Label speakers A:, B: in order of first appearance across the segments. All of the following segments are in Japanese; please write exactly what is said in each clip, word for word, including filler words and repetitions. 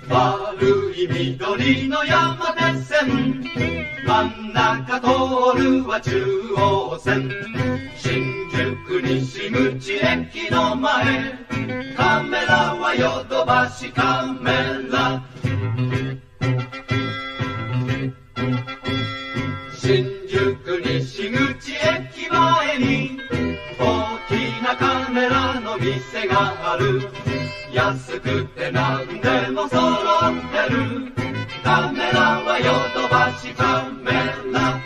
A: 丸い緑の山手線、真ん中通るは中央線。新宿西口駅の前、カメラはヨドバシカメラ。新宿西口駅前に大きなカメラの店がある。安くて何でも揃ってる。カメラはヨドバシカメラ。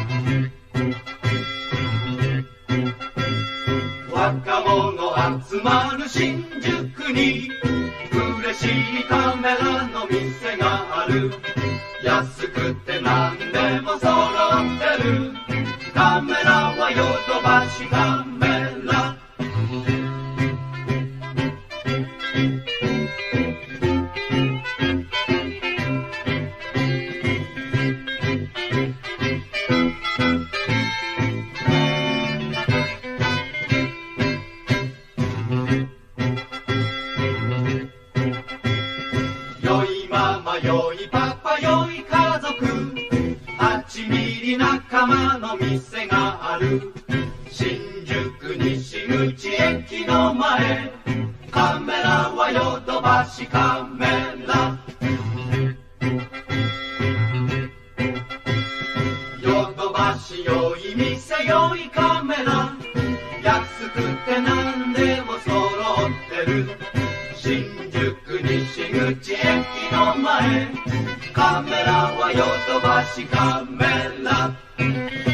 A: 若者集まる新宿に嬉しいカメラの店がある。安くて何でも揃ってる。カメラはヨドバシカメラ。よいママよいパパよい家族、はちミリ仲間の店がある。新宿西口駅の前、カメラはヨドバシカメラ。ヨドバシよい店よいカメラ、安くて何でも揃ってる。新宿西口駅の前、カメラはヨドバシカメラ。